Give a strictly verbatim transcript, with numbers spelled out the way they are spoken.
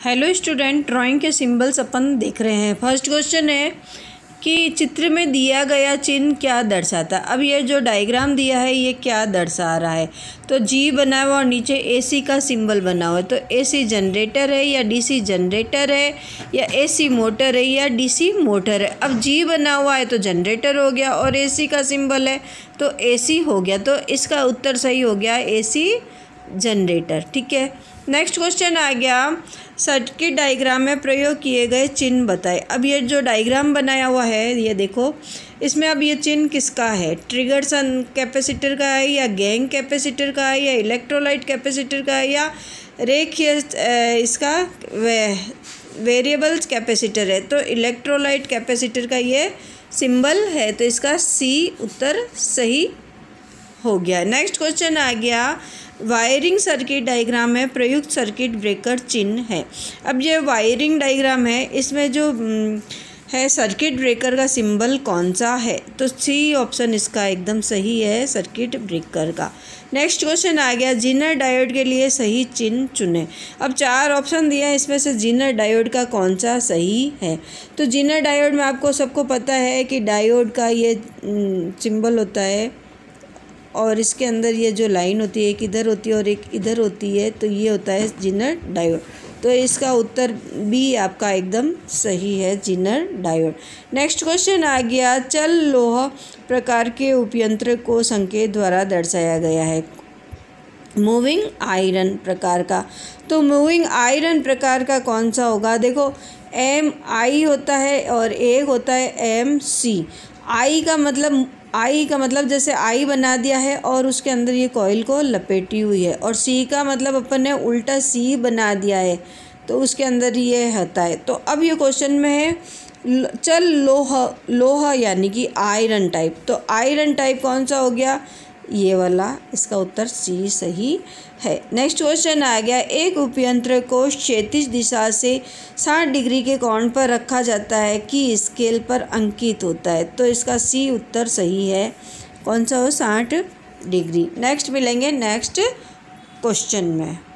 Hello student, drawing के symbols अपन देख रहे हैं। फर्स्ट क्वेश्चन है कि चित्र में दिया गया चिन्ह क्या दर्शाता है। अब ये जो डायग्राम दिया है ये क्या दर्शा रहा है। तो जी बना हुआ और नीचे एसी का सिंबल बना हुआ है। तो एसी जनरेटर है या डीसी जनरेटर है या एसी मोटर है या डीसी मोटर है। अब जी बना हुआ है तो जनरेटर हो गया और एसी का सिंबल है तो एसी हो गया। तो इसका उत्तर सही हो गया एसी जनरेटर। ठीक है, नेक्स्ट क्वेश्चन आ गया, सर्किट डायग्राम में प्रयोग किए गए चिन्ह बताए। अब ये जो डायग्राम बनाया हुआ है ये देखो, इसमें अब ये चिन्ह किसका है, ट्रिगर सन कैपेसिटर का है या गैंग कैपेसिटर का है या इलेक्ट्रोलाइट कैपेसिटर का है या रेखीय इसका वे, वेरिएबल्स कैपेसिटर है। तो इलेक्ट्रोलाइट कैपेसिटर का ये सिंबल है तो इसका सी उत्तर सही हो गया। नेक्स्ट क्वेश्चन आ गया, वायरिंग सर्किट डायग्राम में प्रयुक्त सर्किट ब्रेकर चिन्ह है। अब ये वायरिंग डायग्राम है, इसमें जो है सर्किट ब्रेकर का सिंबल कौन सा है। तो सी ऑप्शन इसका एकदम सही है, सर्किट ब्रेकर का। नेक्स्ट क्वेश्चन आ गया, जीनर डायोड के लिए सही चिन्ह चुनें। अब चार ऑप्शन दिया है, इसमें से जीनर डायोड का कौन सा सही है। तो जीनर डायोड में आपको सबको पता है कि डायोड का ये सिंबल होता है और इसके अंदर ये जो लाइन होती है एक इधर होती है और एक इधर होती है, तो ये होता है जीनर डायोड। तो इसका उत्तर बी आपका एकदम सही है, जीनर डायोड। नेक्स्ट क्वेश्चन आ गया, चल लोह प्रकार के उपयंत्र को संकेत द्वारा दर्शाया गया है। मूविंग आयरन प्रकार का, तो मूविंग आयरन प्रकार का कौन सा होगा। देखो एम आई होता है और एक होता है एम सी। आई का मतलब आई का मतलब जैसे आई बना दिया है और उसके अंदर ये कॉइल को लपेटी हुई है, और सी का मतलब अपन ने उल्टा सी बना दिया है तो उसके अंदर ये होता है। तो अब ये क्वेश्चन में है चल लोह लोह यानी कि आयरन टाइप। तो आयरन टाइप कौन सा हो गया, ये वाला, इसका उत्तर सी सही है। नेक्स्ट क्वेश्चन आ गया, एक उपयंत्र को क्षैतिज दिशा से साठ डिग्री के कोण पर रखा जाता है कि स्केल पर अंकित होता है। तो इसका सी उत्तर सही है, कौन सा हो, साठ डिग्री। नेक्स्ट मिलेंगे नेक्स्ट क्वेश्चन में।